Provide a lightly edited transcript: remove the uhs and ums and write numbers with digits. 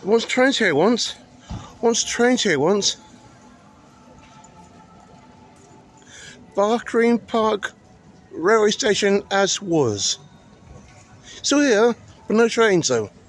Once trains here once. Once trains here once. Bark Green Park railway station as was. Still here, but no trains though.